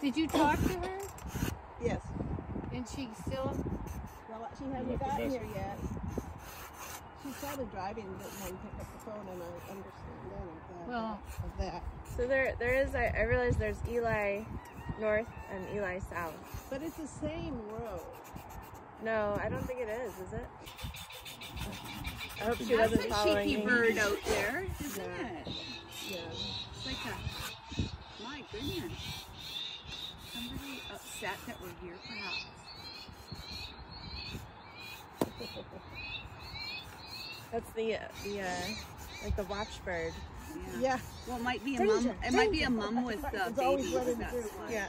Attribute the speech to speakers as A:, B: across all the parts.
A: Did you talk to her?
B: Yes.
A: And she still?
B: Well, she hasn't gotten here yet. She's probably driving, but when pick up the phone, and I understand of that.
C: So there is. I realize there's Eli North and Eli South.
B: But it's the same road.
C: No, I don't think it is it? I hope she wasn't following me.
D: That's a cheeky bird out there, isn't it?
B: Yeah.
D: It's like a, my goodness. Somebody upset that we're here, perhaps.
C: That's the like the watchbird.
B: Yeah.
D: Well, it might be a mom. It might be a mom with babies. That's why.
C: Yeah.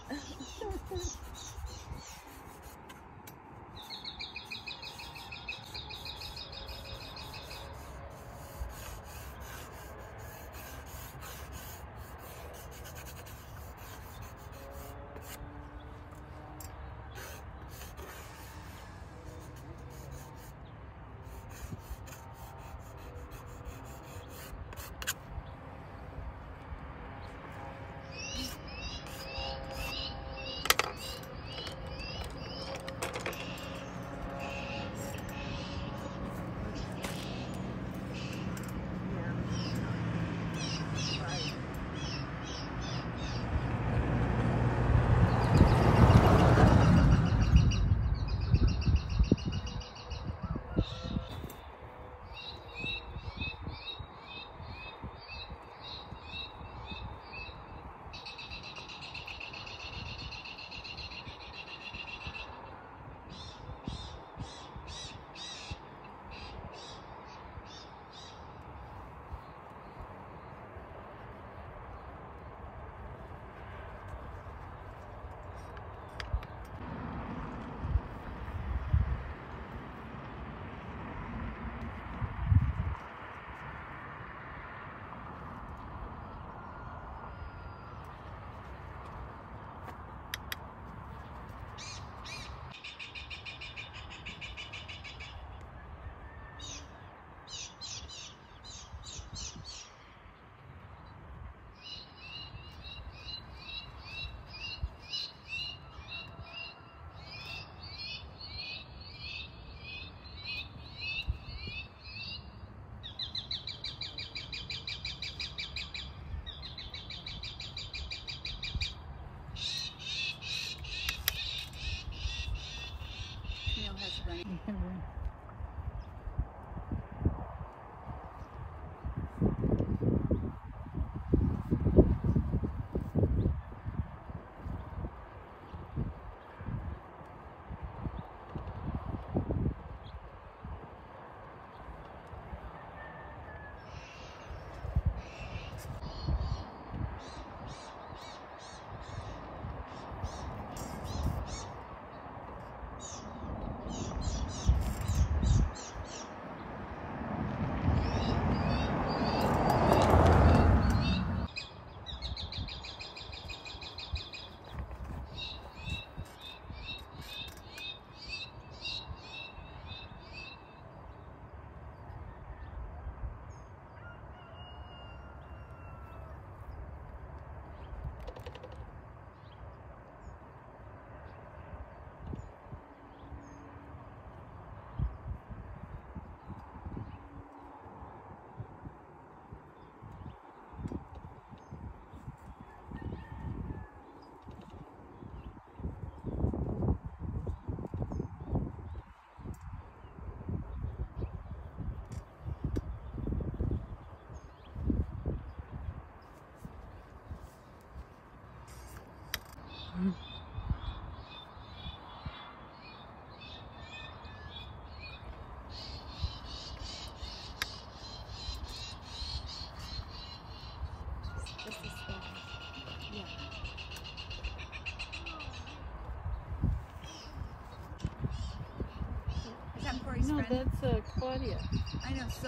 A: No, that's Claudia.
D: I know, so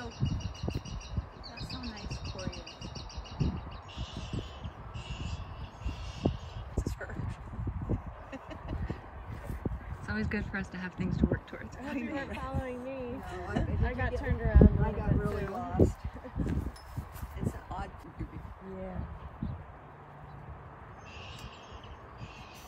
D: that's so nice, Claudia. This is her.
E: It's always good for us to have things to work towards.
C: I hope you weren't following me.
B: No,
C: I got turned around.
B: I got really lost.
D: It's an odd.
B: Yeah.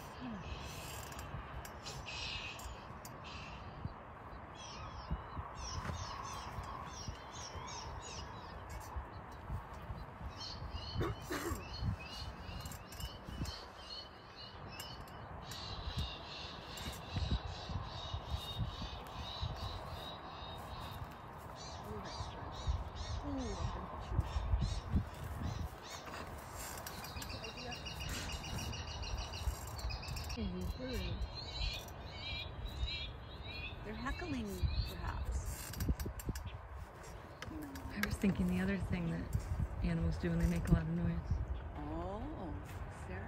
D: They're heckling, perhaps. No.
E: I was thinking the other thing that animals do when they make a lot of noise.
D: Oh, Sarah.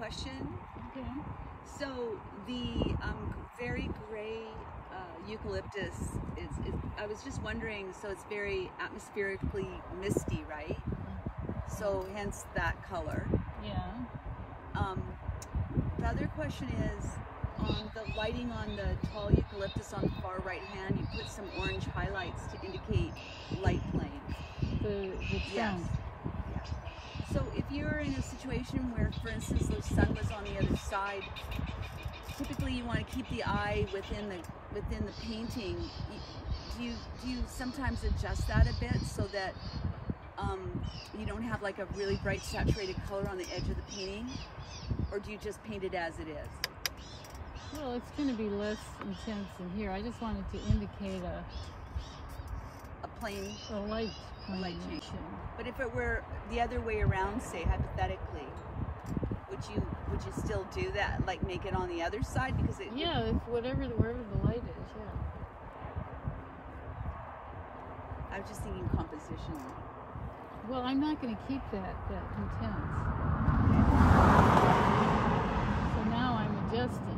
D: question.
A: Okay.
D: So the very gray eucalyptus is, I was just wondering, so it's very atmospherically misty, right? So hence that color.
A: Yeah.
D: The other question is, on the lighting on the tall eucalyptus on the far right hand, you put some orange highlights to indicate light plane.
A: The
D: Yes.
A: trunk.
D: So if you're in a situation where, for instance, the sun was on the other side, typically you want to keep the eye within the painting. Do you sometimes adjust that a bit so that you don't have like a really bright saturated color on the edge of the painting, or do you just paint it as it is?
A: Well, it's going to be less intense in here. I just wanted to indicate
D: A plain,
A: a light
D: light change.
A: combination.
D: But if it were the other way around, say hypothetically, would you still do that? Like make it on the other side because it?
A: Yeah, it's wherever the light is. Yeah.
D: I was just thinking composition.
A: Well, I'm not going to keep that intense. So now I'm adjusting.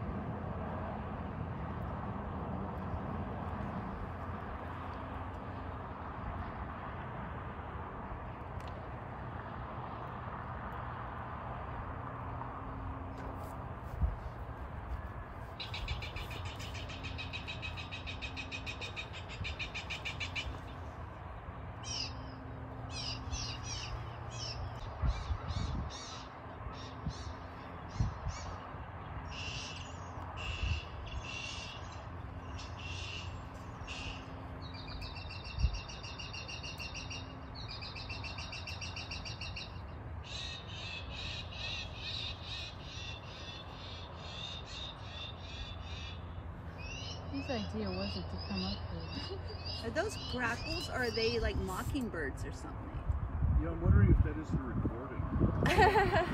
A: Whose idea was it to come up with?
D: Are those grackles or are they like mockingbirds or something?
F: Yeah, I'm wondering if that is the recording.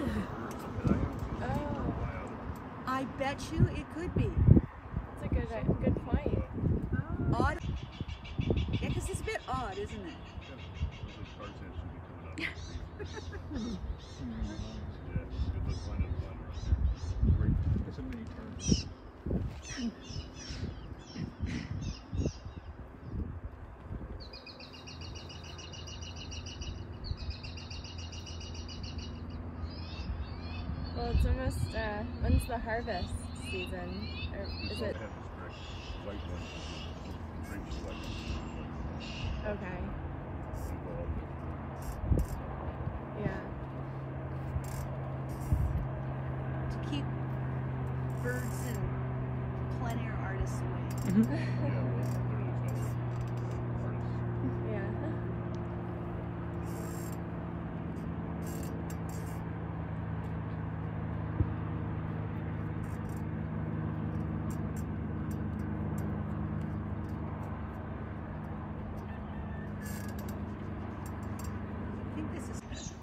D: I bet you it could be.
C: It's a good point.
D: Odd. Yeah, because it's a bit odd, isn't it?
F: Yeah, good look line and line right there. Great. It's a mini turn.
C: Well, it's almost, when's the harvest season? Or is it?
F: White one.
C: Okay. Yeah.
D: To keep birds and plein air artists away.
F: Yeah, well, literally it's not artists.
C: Yeah.
D: I think this is good.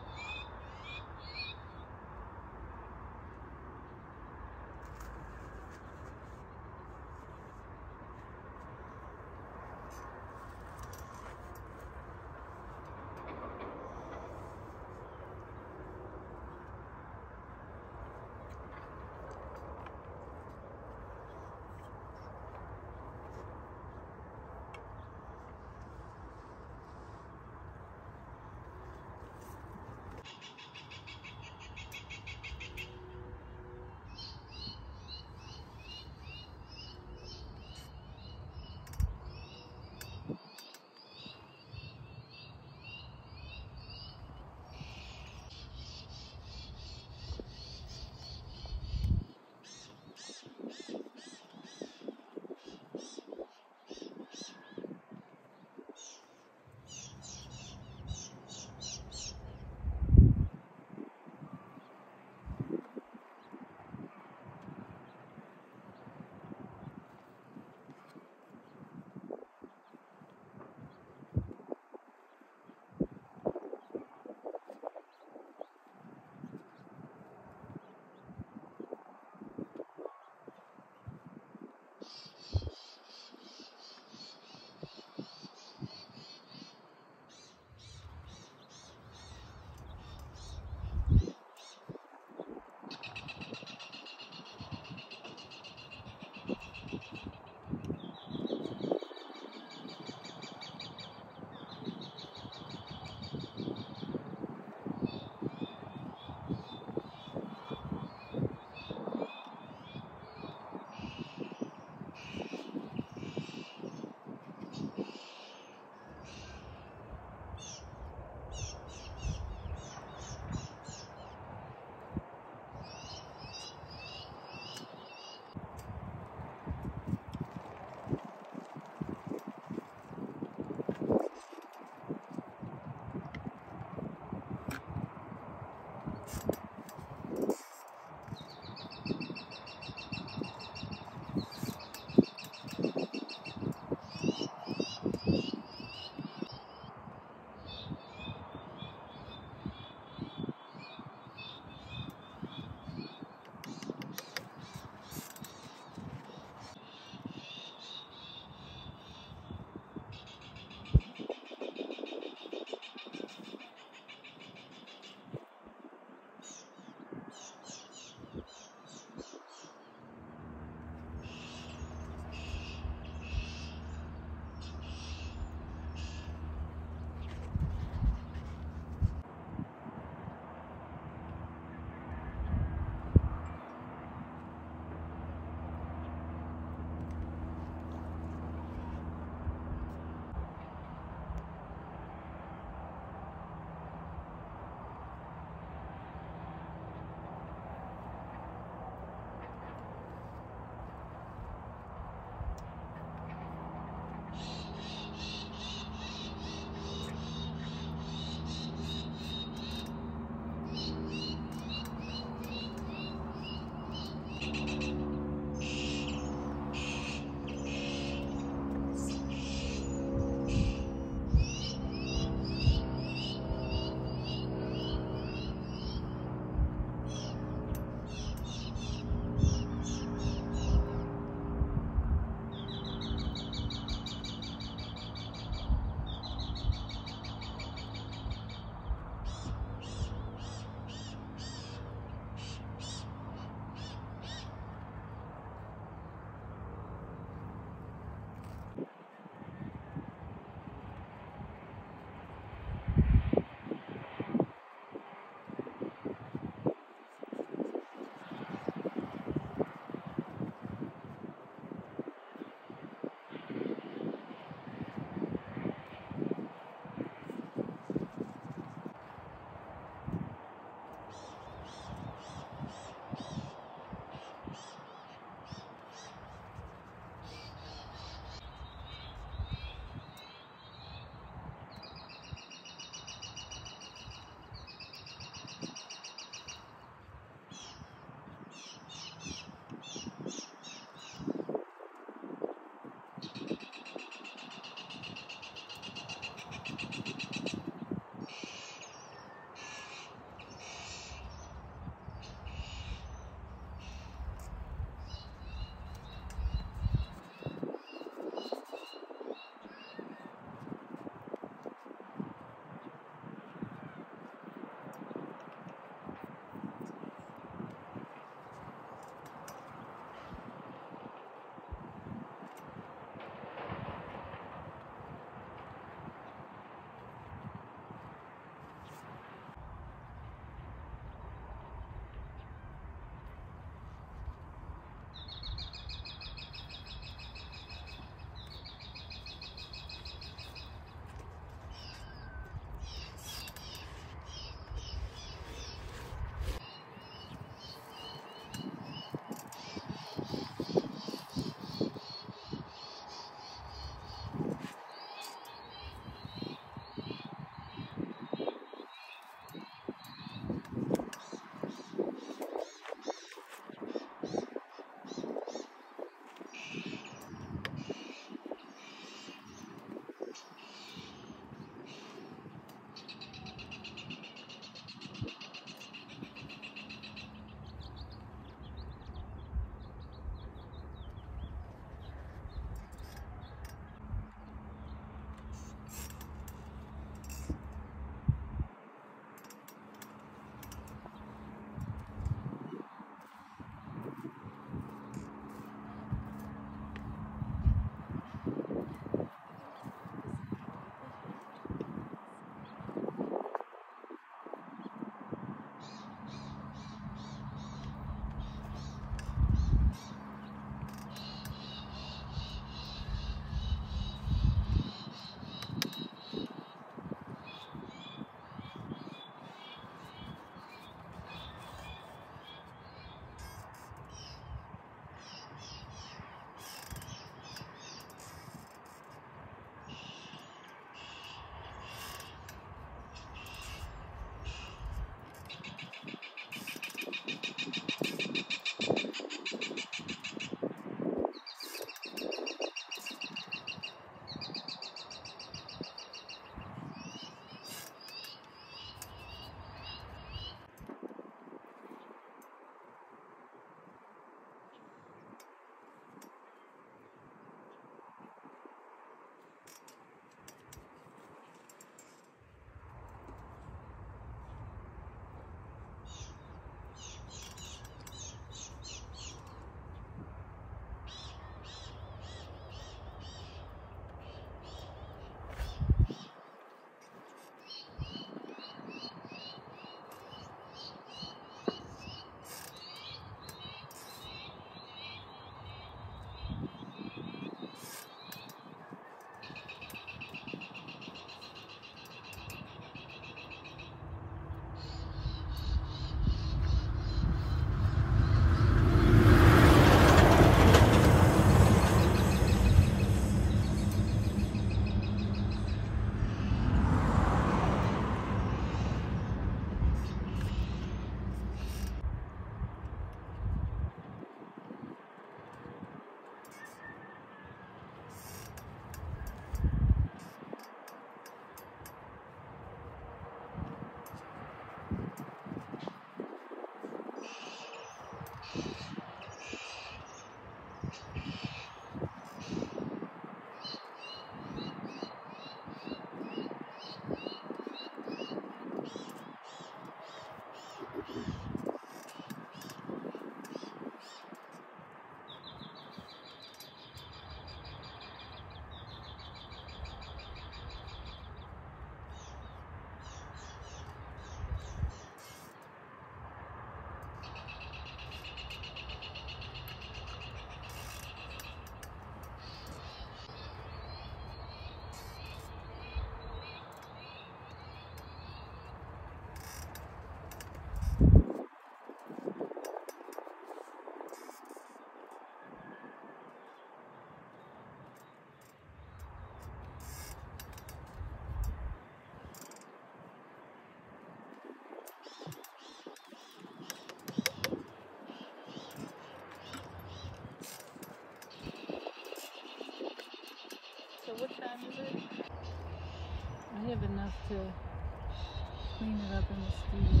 A: have enough to clean it up in the studio.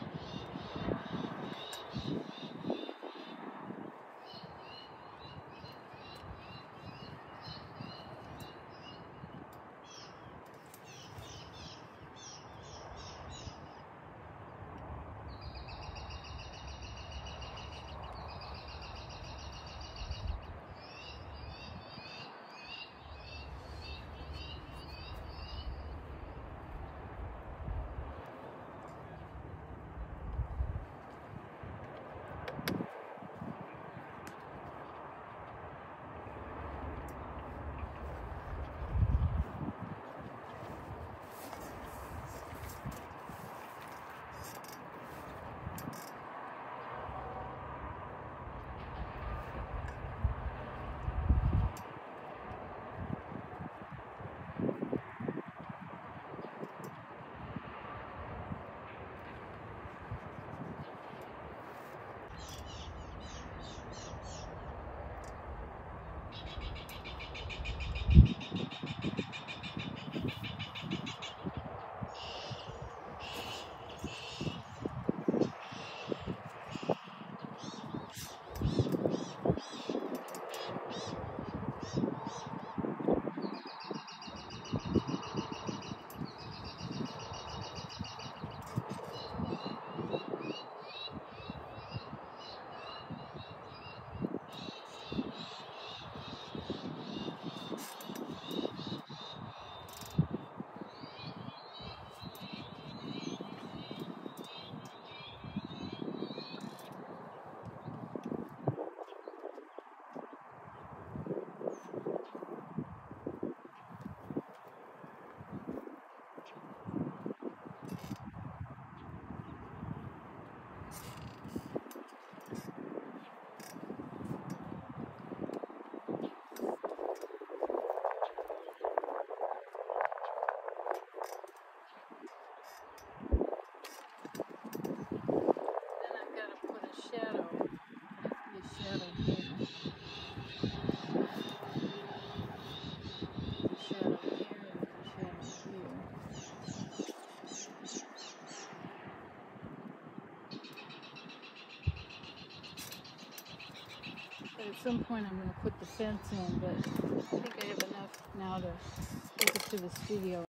A: At some point I'm going to put the fence in, but I think I have enough now to take it to the studio.